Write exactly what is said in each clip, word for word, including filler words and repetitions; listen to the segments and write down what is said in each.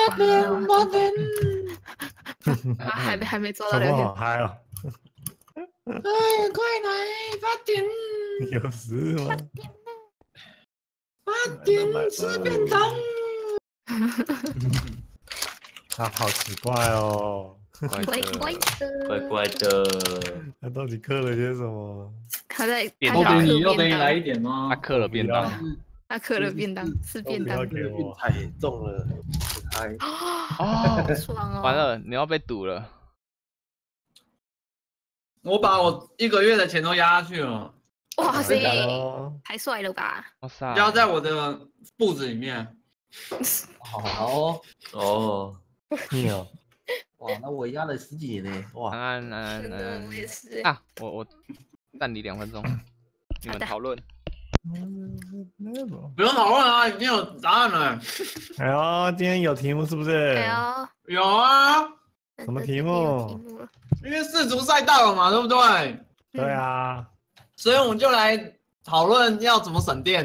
八点八点， 还没还没抓到小聊天。 猫好嗨哦！ 哎，快来八点， 有事吗？ 八点吃便当。 他好奇怪哦， 乖乖乖的， 的， 乖乖的。 他到底刻了些什么？ 他在便他想要给你要嗑便当， 给你来一点吗？ 他刻了便当， 他嗑了便当，是便当。 给我运彩中了，开哦， 爽哦！ 完了，你要被堵了。 我把我一个月的钱都压下去了， 哇塞， 哦， 太帅了吧！ 哇塞， 压在我的布子里面。 好哦， 哦， 你哦， 哇，那我压了十几年呢，哇， 安安安真的， 安我也是。 啊！我我暂停两分钟，你们讨论。 不用讨论啊，已经有答案了。 哎呦，今天有题目是不是？ 哎呦， 有啊， 什么题有目题目了因为世足赛到了嘛，对不对？ 对啊， 所以我们就来讨论要怎么省电。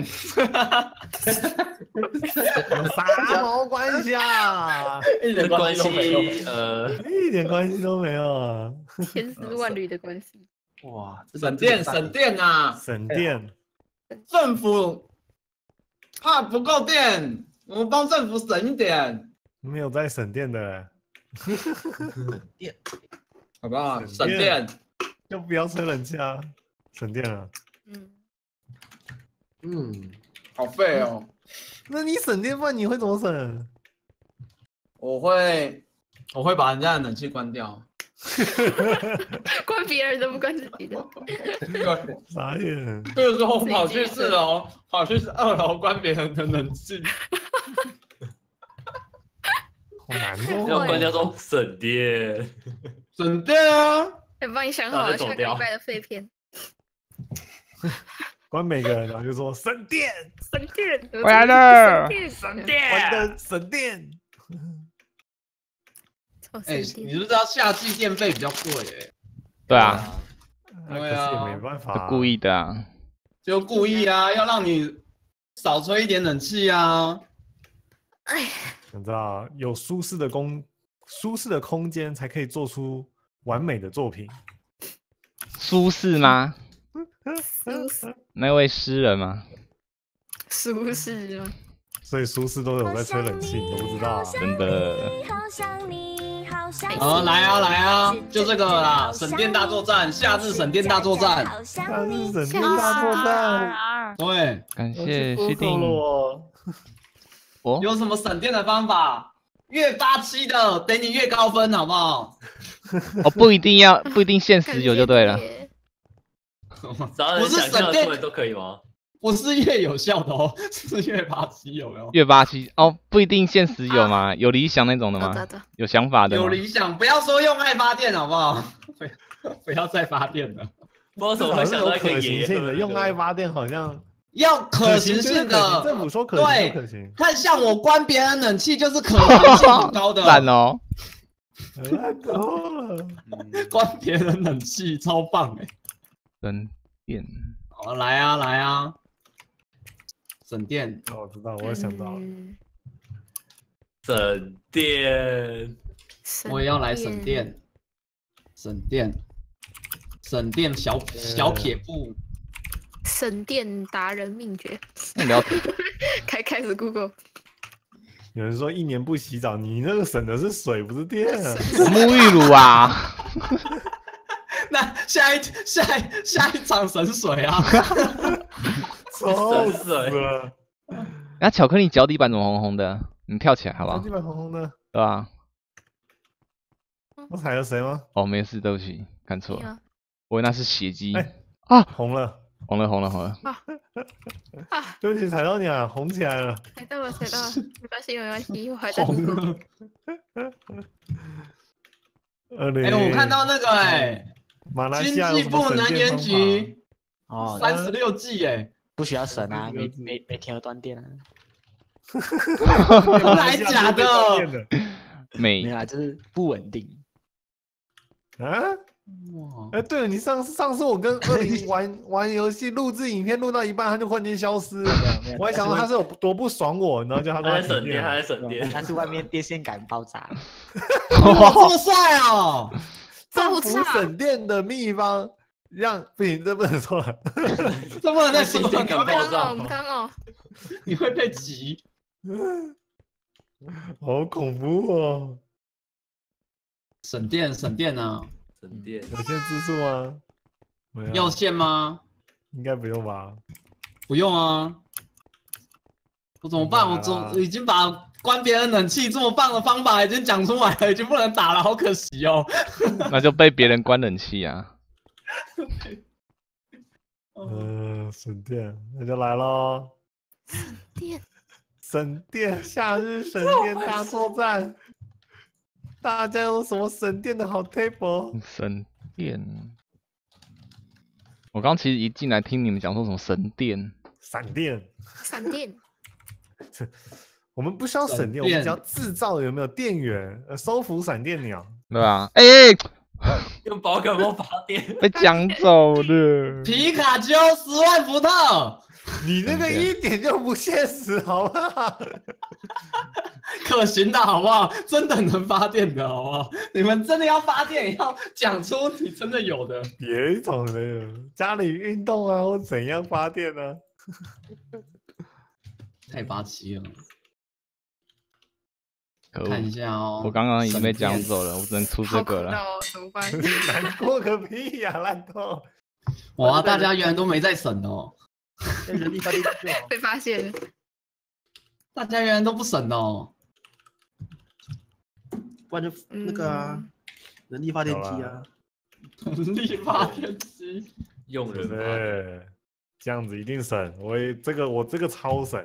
有啥毛关系啊？ 一点关系都没有。 系呃， 一点关系都没有啊！ 千丝万缕的关系。 哇，这个省电省，电啊！ 省电， 政府怕不够电，我们帮政府省一点， 没有在省电的， 电好不好？ 省电省电。 就不要吹冷气啊，省电了。 嗯， 嗯， 好废哦！ 那你省电，不然你会怎么省？ 我会，我会把人家的冷气关掉。 关别人的不关自己的。 对， 傻眼， 这个时候跑去四楼，跑去二楼关别人的冷气。 好难要哦。 关掉说省电。 省电啊！ 我帮你想好了下个礼拜的废片。 关每个人，然后就说省电， 省电， 回来了， 省关灯省电。 哎、 省电。 你知不知道夏季电费比较贵、欸？ 对啊， 对啊可是也没办法啊， 故意的啊。 就故意啊，要让你少吹一点冷气啊。 哎， 你知道，有舒适的空舒适的空间，才可以做出完美的作品。 舒适吗？ 舒适， 那位诗人吗？ 舒适吗？ 所以舒适都有在吹冷气，你都不知道啊。 真的。 好，来啊来啊，就这个啦，省电大作战，夏日省电大作战。 夏日省电大作战， 对， 感谢西我去搜索了丁。 我。 哦， 有什么省电的方法？越八七的给你越高分，好不好？ 哦，不一定要，不一定限时有就对了。 只要能想象得出来都可以吗？ 不是越有效的哦，是越八七，有没有？ 月八七哦，不一定限时有吗？有理想那种的吗？有想法的吗？ 有理想，不要说用爱发电，好不好？不要再发电了。 不知道怎么会想到一个可行爷性的，用爱发电好像要可行性的， 政府说可行就可行。 看像我关别人冷气就是可行性很高的， 烂哦， 烂透了， 关别人冷气超棒哎， 省电。 好，来啊来啊，省电。 哦，我知道，我也想到了， 省电， 我也要来省电，省电，省电小小撇步。 省电达人秘诀， 聊开开始 Google。 有人说一年不洗澡，你那个省的是水，不是电啊。 沐浴乳啊。 那下一下一下一场省水啊！ 臭死了！ 那巧克力脚底板怎么红红的？你跳起来好不好？ 脚底板红红的， 对吧？ 我踩了谁吗？ 哦，没事，对不起，看错了，我以为那是血迹。 哎啊， 红了， 红了，红了，红了！ 啊， 对不起，踩到你了，红起来了。 踩到了，踩到了，没关系，没关系，我还在。 红了。 哎， 我看到那个哎， 马来经西亚济部能源局哦， 三十六计哎， 不需要省啊，每每每天都断电啊。 真的还假的？ 没没有啊，就是不稳定。 啊？ 哇， 哎，对了，你上次上次我跟二零玩玩游戏，录制影片录到一半，他就忽然间消失，我还想到他是有多不爽我，然后就他他在省电， 停电他在省电。 但是外面电线杆爆炸。 哇，这么帅哦！ 政府省电的秘方，让不行，这不能说了， 这不能再说了， 电线杆爆炸我们刚哦， 你会被急。 好恐怖哦！ 省电省电啊！ 省电。 有限字数吗？没有， 要线吗？ 应该不用吧？ 不用啊。我怎么办？我总已经把关别人冷气这么棒的方法已经讲出来了，已经不能打了，好可惜哦。 那就被别人关冷气啊。 嗯，省电，那就来喽！ 电省电，夏日省电大作战，大家有什么省电的好 table？ 省电。我刚其实一进来听你们讲说什么神电， 闪电， 闪电， 我们不需要省省电，我们电只要制造有没有电源，呃，收服闪电鸟。 对吧？哎、欸， 用宝可梦发电。 被抢走了。 皮卡丘十万伏特， 你那个一点就不现实，好不好？ 可行的好不好？真的能发电的好不好？你们真的要发电，要讲出你真的有的。 别种的，家里运动啊，或怎样发电呢、啊？ 太八七了。 可恶看一下哦， 我刚刚已经被抢省电走了，我只能出这好苦个了。 恼哦，怎么办？ 难过个屁呀、烂透！ 哇，大家原来都没在省哦， 用人力发电机就好。 被发现了， 大家原来都不省哦。 不然就那个啊， 嗯人力发电机啊。 人力发电机， 用人发电。 对，这样子一定省。我也这个我这个超省。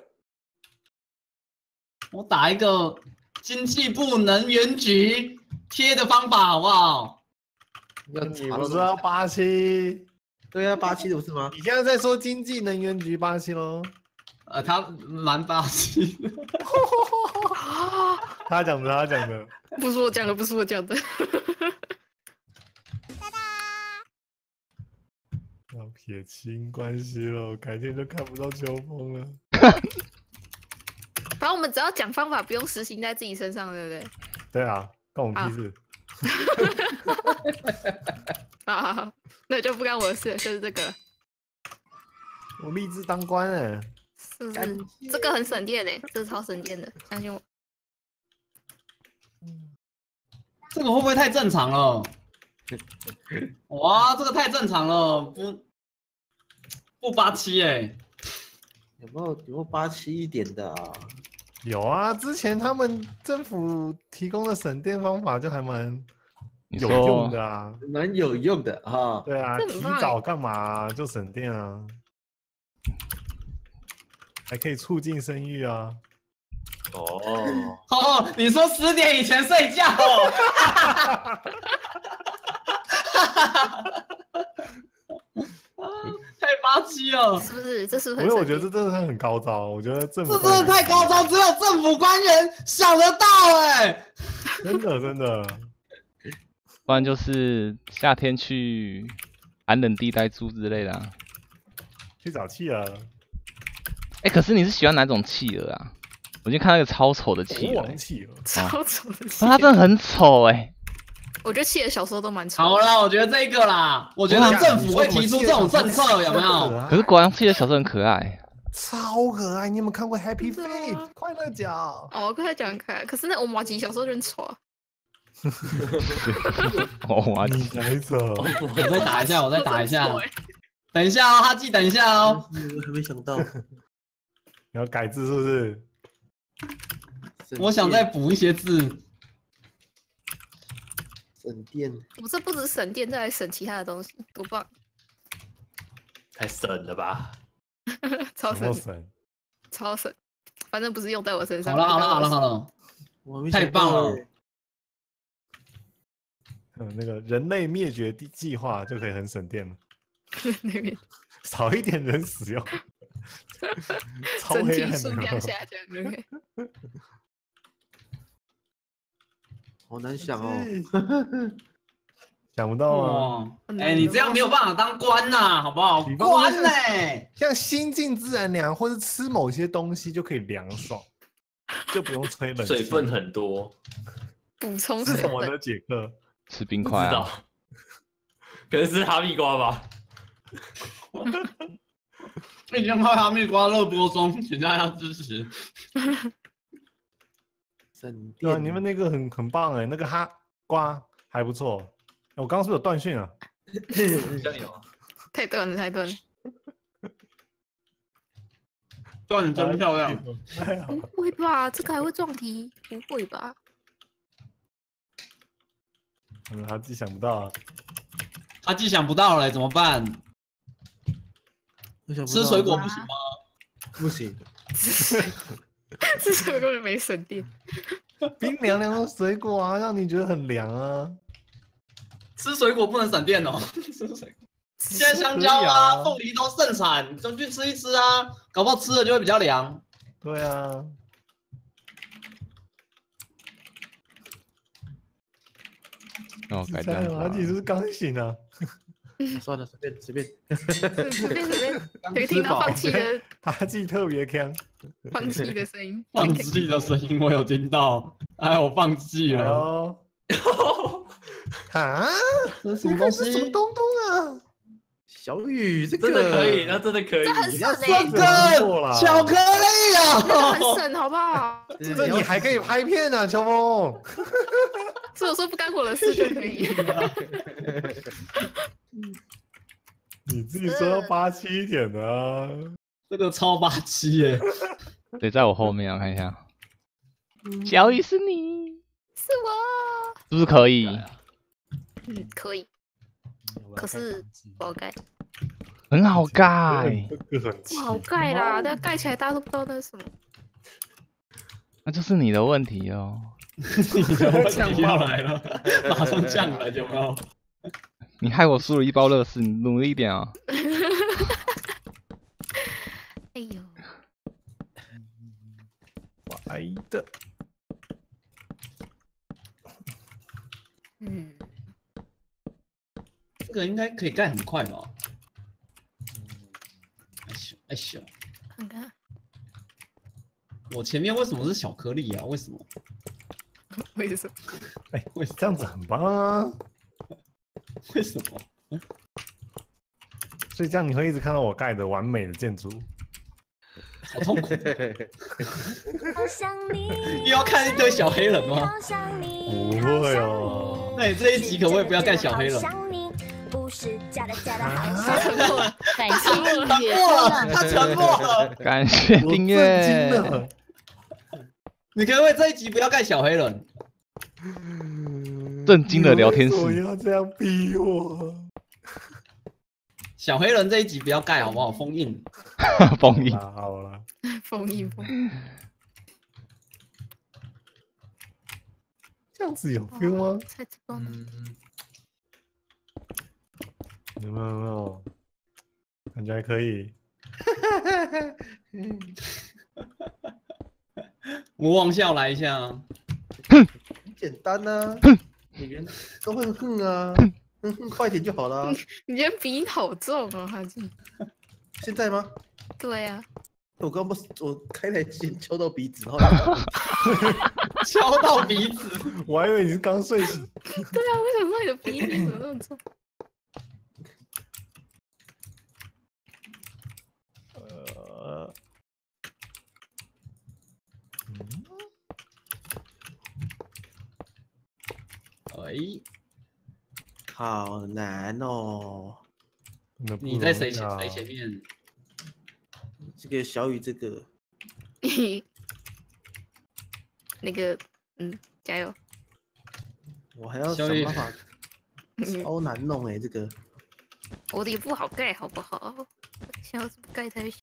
我打一个经济部能源局贴的方法好不好？ 要你查到不知道八七？ 对啊，八七的不是吗？ 你现在在说经济能源局八七喽？ 呃，他蛮八七的， 他讲的，他讲的。 不是我讲的，不是我讲的。 要撇清关系了，改天就看不到秋风了。 反正我们只要讲方法，不用实行在自己身上，对不对？ 对啊，关我们屁事。 啊，好，那就不干我的事了，就是这个了， 我立志当官哎、 是不是？这个很省电诶，这个超省电的，相信我。 这个会不会太正常了？哇，这个太正常了，不不八七哎， 有没有有没有八七一点的啊？ 有啊，之前他们政府提供的省电方法就还蛮有你说用的啊。 蛮有用的啊。 对啊，提这很棒早干嘛啊、就省电啊，还可以促进生育啊。 哦， 哦，你说十点以前睡觉哦？太八七了， 是不是？这是不因为我是很省电？ 觉得这真的很高招，我觉得政府这真的太高招，只有政府官员想得到哎。 真的真的。 不然就是夏天去寒冷地带住之类的、啊。 去找企鹅， 哎、可是你是喜欢哪种企鹅啊？我今天看到一个超丑的企国鹅、欸， 王企鹅。 超丑的企啊，它真的很丑哎、 我觉得企鹅小时候都蛮丑。 好啦，我觉得这个啦，我觉得政府会提出这种政策，有没有？ 可是国王企鹅小时候很可爱。 超可爱，你有没有看过 Happy 是啊 Feet 快乐角？ 哦，我跟他讲看，可是那我马吉小时候就很丑啊。 哦，哇， 你来着， 我再打一下，我再打一下真。丑欸等一下哦，哈记，等一下哦。 我还没想到， 你要改字是不是？ 我想再补一些字。 省电， 我这不止省电，再来省其他的东西，多棒！ 太省了吧？ 超省， 什么神？ 超省，反正不是用在我身上。 好了好了好了好了， 了， 我还没太想到棒了欸！ 嗯，那个人类灭绝计计划就可以很省电了， 那边少一点人使用，超整体黑暗数量的。 下降，对不对？ 好难想哦。 想不到吗？ 哦，哎，你这样没有办法当官呐，好不好？官呢？ 像心静自然凉，或是吃某些东西就可以凉爽，就不用吹冷气。 水分很多， 补充水是什么的分。 解课？ 吃冰块不知道啊，， 可能是哈密瓜吧。 已经快哈密瓜热播中，请大家支持。 省对啊， 电你们那个很很棒哎，那个哈瓜还不错。我刚刚是不是有断讯啊？ 像有， 太断了，太断了。 断的真漂亮。 不会吧？这个还会撞题？不会吧？ 嗯，他自己想不到啊。 他既想不到了，怎么办？ 我想不吃到水果不行吗？ 不行， 这时候根本没省电。 冰凉凉的水果啊，让你觉得很凉啊。 吃水果不能省电哦。吃水果，现在香蕉可以啊、 啊凤梨都盛产，就去吃一吃啊，搞不好吃了就会比较凉。 对啊， 哦，改加油， 这样子啊他其实是刚醒啊。 算了，随便随便。 随便随便，可以听到放弃的他自己特别强。 放弃的声音。 放弃的声音我有听到，哎，我放弃了。 哦。啊？ 这是什么东西？ 什么东东啊？ 小雨，这个真的可以，那真的可以。 这很省要欸， 这个错啦巧克力啊！ 这个很省，好不好？ 这你还可以拍片呢，秋风。 所以我说不干我的事就可以。 你自己说要八七一点的啊。 这个超霸气耶！ 对，在我后面，我看一下。小雨是你， 是我。 是不是可以？ 嗯，可以，可是不好盖。 很好盖， 这个很不好盖啦，那盖起来大家都不知道那是什么。 那就是你的问题哦。 你的问题要来了，马上降了，有没有？ 你害我输了一包乐事，你努力一点啊！ 哎呦， 白的。 嗯， 这个应该可以盖很快吧？哎咻哎咻！ 看看我前面为什么是小颗粒啊？为什么？ 为什么？ 哎，这样子很棒啊！ 为什么？ 所以这样你会一直看到我盖的完美的建筑。 好痛苦！ 好想你， 又要看一堆小黑人吗？ 不会哦。 那你这一集可不可以不要盖小黑人？ 不是假的假的好他沉默了， 感谢订阅， 他沉默了。 感谢订阅。 你可不可以这一集不要盖小黑人？ 震惊的聊天我室， 要这样逼我。 小黑人这一集不要盖好不好？封印。 封印。 好了， 封印封印。 这样子有 feel 吗？ 才知道呢。 有没有？有没有？感觉还可以。 魔王笑来一下。 很简单呐，每个人都会哼啊，哼哼快点就好了。 你今天鼻音好重哦，哈基。 现在吗？ 对呀。 我刚不是我开台先敲到鼻子，然后敲到鼻子， 我还以为你是刚睡醒。 对啊，为什么你的鼻音怎么那么重？ 呃， 哎， 好难哦。 你在谁前谁前面？ 这个小雨，这个那个，嗯，加油！ 我还要想办法，超难弄哎、欸，这个我的也不好盖，好不好？想要怎么盖才行？